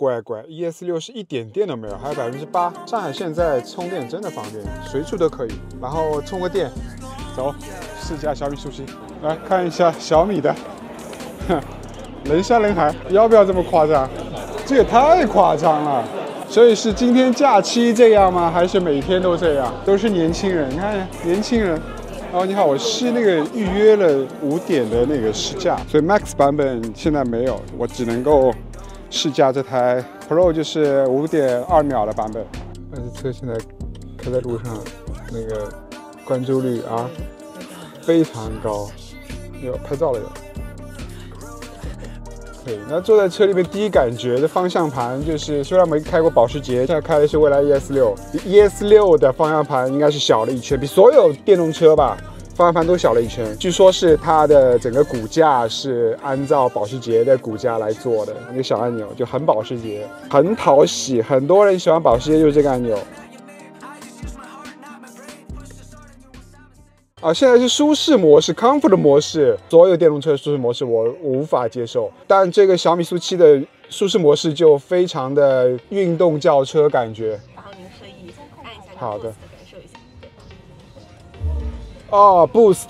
乖乖 ，ES6是一点电都没有，还有8%。上海现在充电真的方便，随处都可以。然后充个电，走，试驾小米SU7，来看一下小米的，人山人海，要不要这么夸张？这也太夸张了。所以是今天假期这样吗？还是每天都这样？都是年轻人，你看年轻人。哦，你好，我是那个预约了5点的那个试驾，所以 Max 版本现在没有，我只能够试驾这台 Pro， 就是5.2秒的版本。这车现在开在路上，那个关注率啊非常高，有拍照了有。对，那坐在车里面第一感觉的方向盘就是，虽然没开过保时捷，现在开的是蔚来 ES6，ES6 的方向盘应该是小了一圈，比所有电动车吧方向盘都小了一圈。据说是它的整个骨架是按照保时捷的骨架来做的，那个小按钮就很保时捷，很讨喜，很多人喜欢保时捷就是这个按钮。啊，现在是舒适模式 ，Comfort 模式，所有电动车的舒适模式我无法接受，但这个小米SU7的舒适模式就非常的运动轿车感觉。然后您可以按一下好的，感受一下。哦 ，Boost。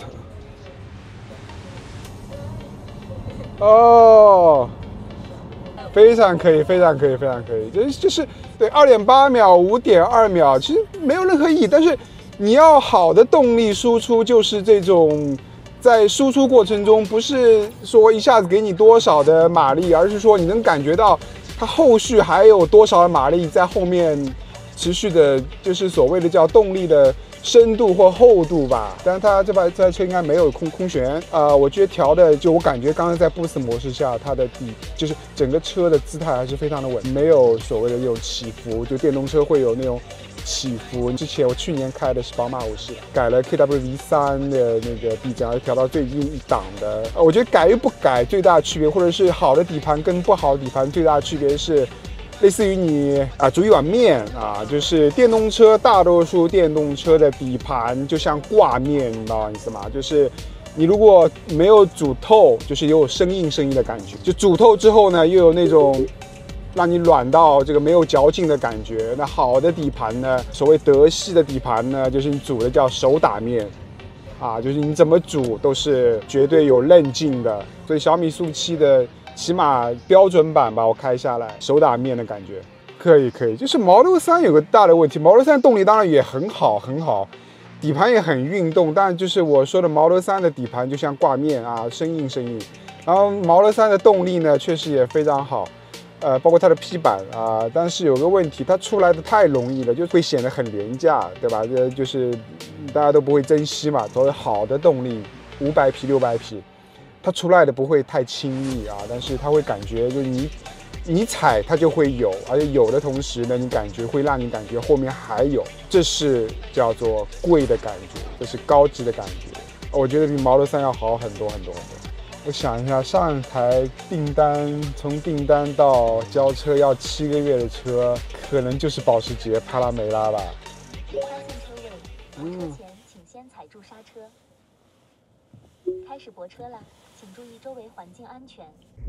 哦，非常可以，非常可以，非常可以，就是对2.8秒、5.2秒，其实没有任何意义，但是。你要好的动力输出，就是这种在输出过程中，不是说一下子给你多少的马力，而是说你能感觉到它后续还有多少的马力在后面持续的，就是所谓的叫动力的深度或厚度吧。但是它这台车应该没有空悬，我觉得调的就我感觉刚刚在 Boost 模式下，它的就是整个车的姿态还是非常的稳，没有所谓的那种起伏，就电动车会有那种。起伏。之前我去年开的是宝马50，改了 KW-V3的那个避震，而调到最近一档的。我觉得改与不改最大的区别，或者是好的底盘跟不好的底盘最大的区别是，类似于你煮一碗面啊，就是电动车大多数电动车的底盘就像挂面，你知道意思吗？就是你如果没有煮透，就是有生硬的感觉；就煮透之后呢，又有那种。让你软到这个没有嚼劲的感觉。那好的底盘呢，所谓德系的底盘呢，就是你煮的叫手打面，啊，就是你怎么煮都是绝对有韧劲的。所以小米SU7的起码标准版吧，我开下来手打面的感觉可以。就是 Model 3有个大的问题 ，Model 3动力当然也很好，底盘也很运动，但就是我说的 Model 3的底盘就像挂面啊，生硬。然后 Model 3的动力呢，确实也非常好。包括它的 P 版啊，但是有个问题，它出来的太容易了，就会显得很廉价，对吧？就是大家都不会珍惜嘛。所谓好的动力，500匹、600匹，它出来的不会太轻易啊，但是它会感觉就是你踩它就会有，而且有的同时呢，会让你感觉后面还有，这是叫做贵的感觉，这是高级的感觉。我觉得比 Model 3要好很多。我想一下，上一台从订单到交车要7个月的车，可能就是保时捷帕拉梅拉吧。发现车位，泊车前请先踩住刹车。开始泊车了，请注意周围环境安全。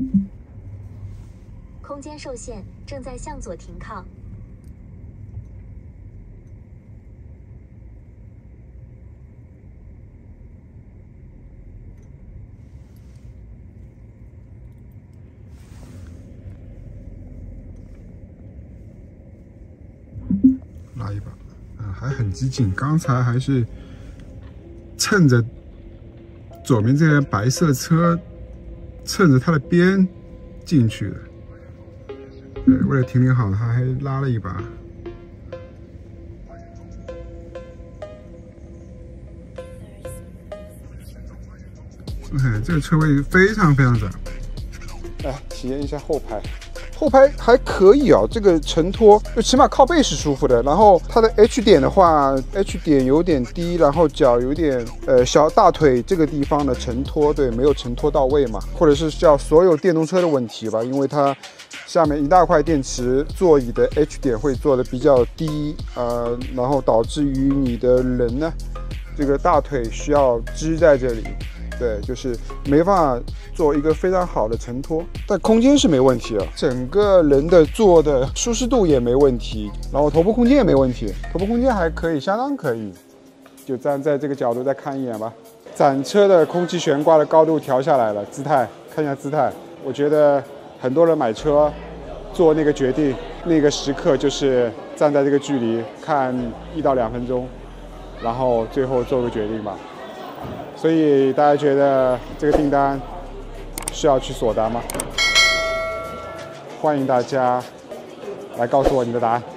空间受限，正在向左停靠。拉一把，还很激进。刚才还是蹭着左边这辆白色车，蹭着它的边进去的。对，为了停好，他还拉了一把。这个车位非常窄。来体验一下后排。后排还可以啊，这个承托就起码靠背是舒服的。然后它的 H 点的话 ，H 点有点低，然后脚有点小大腿这个地方的承托，对，没有承托到位嘛，或者是叫所有电动车的问题吧，因为它下面一大块电池，座椅的 H 点会做的比较低，然后导致于你的人呢，这个大腿需要支在这里。 对，就是没办法做一个非常好的承托，但空间是没问题了，整个人的坐的舒适度也没问题，然后头部空间也没问题，头部空间还可以，相当可以。就站在这个角度再看一眼吧。展车的空气悬挂的高度调下来了，姿态看一下姿态。我觉得很多人买车做那个决定，那个时刻就是站在这个距离看1到2分钟，然后最后做个决定吧。所以大家觉得这个订单需要去锁单吗？欢迎大家来告诉我你的答案。